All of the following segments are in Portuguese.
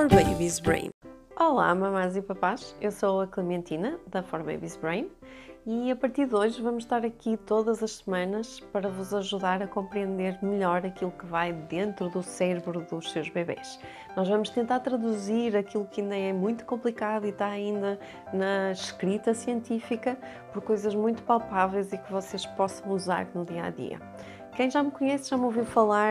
For Baby's Brain. Olá, mamás e papás, eu sou a Clementina da For Baby's Brain e a partir de hoje vamos estar aqui todas as semanas para vos ajudar a compreender melhor aquilo que vai dentro do cérebro dos seus bebés. Nós vamos tentar traduzir aquilo que ainda é muito complicado e está ainda na escrita científica por coisas muito palpáveis e que vocês possam usar no dia a dia. Quem já me conhece já me ouviu falar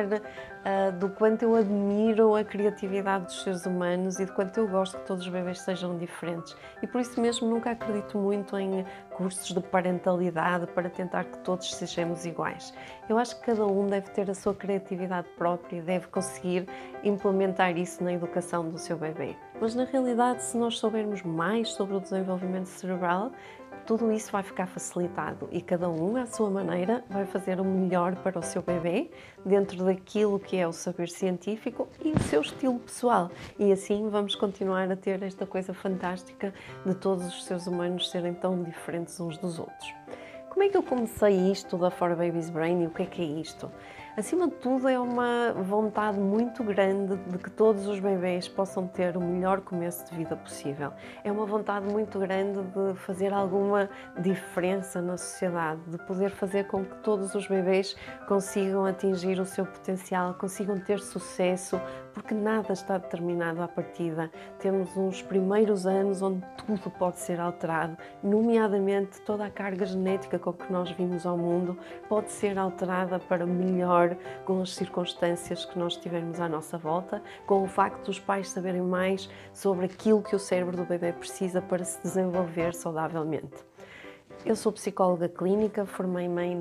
do quanto eu admiro a criatividade dos seres humanos e de quanto eu gosto que todos os bebês sejam diferentes. E por isso mesmo nunca acredito muito em cursos de parentalidade para tentar que todos sejamos iguais. Eu acho que cada um deve ter a sua criatividade própria e deve conseguir implementar isso na educação do seu bebê. Mas na realidade, se nós soubermos mais sobre o desenvolvimento cerebral, tudo isso vai ficar facilitado e cada um, à sua maneira, vai fazer o melhor para o seu bebê, dentro daquilo que é o saber científico e o seu estilo pessoal. E assim vamos continuar a ter esta coisa fantástica de todos os seres humanos serem tão diferentes uns dos outros. Como é que eu comecei isto da For Baby's Brain e o que é isto? Acima de tudo, é uma vontade muito grande de que todos os bebés possam ter o melhor começo de vida possível. É uma vontade muito grande de fazer alguma diferença na sociedade, de poder fazer com que todos os bebés consigam atingir o seu potencial, consigam ter sucesso, porque nada está determinado à partida. Temos uns primeiros anos onde tudo pode ser alterado, nomeadamente toda a carga genética com que nós vimos ao mundo pode ser alterada para melhor com as circunstâncias que nós tivermos à nossa volta, com o facto dos pais saberem mais sobre aquilo que o cérebro do bebê precisa para se desenvolver saudavelmente. Eu sou psicóloga clínica, formei-me em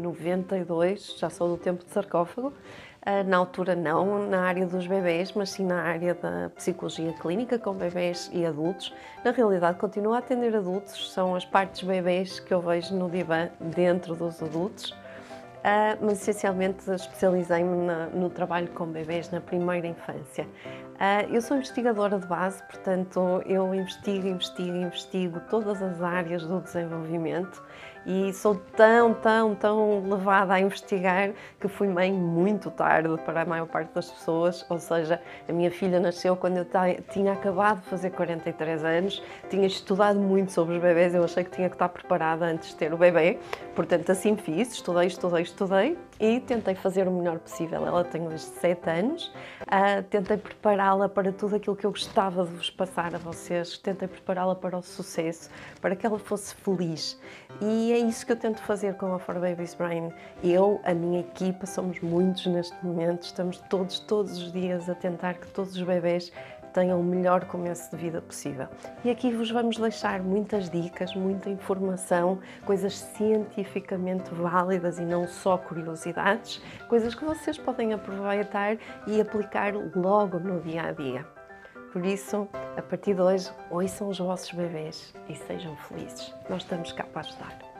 92, já sou do tempo de sarcófago. Na altura não na área dos bebés, mas sim na área da psicologia clínica com bebés e adultos. Na realidade continuo a atender adultos, são as partes bebés que eu vejo no divã dentro dos adultos. Mas essencialmente especializei-me no trabalho com bebés na primeira infância. Eu sou investigadora de base, portanto eu investigo todas as áreas do desenvolvimento e sou tão levada a investigar que fui mãe muito tarde para a maior parte das pessoas, ou seja, a minha filha nasceu quando eu tinha acabado de fazer 43 anos, tinha estudado muito sobre os bebés, eu achei que tinha que estar preparada antes de ter o bebê, portanto assim fiz, estudei e tentei fazer o melhor possível. Ela tem hoje 7 anos, tentei prepará-la para tudo aquilo que eu gostava de vos passar a vocês, tentei prepará-la para o sucesso, para que ela fosse feliz. E é isso que eu tento fazer com a For Baby's Brain. Eu, a minha equipa, somos muitos neste momento, estamos todos os dias a tentar que todos os bebés tenham o melhor começo de vida possível. E aqui vos vamos deixar muitas dicas, muita informação, coisas cientificamente válidas e não só curiosidades, coisas que vocês podem aproveitar e aplicar logo no dia a dia. Por isso, a partir de hoje, ouçam os vossos bebés e sejam felizes. Nós estamos cá para ajudar.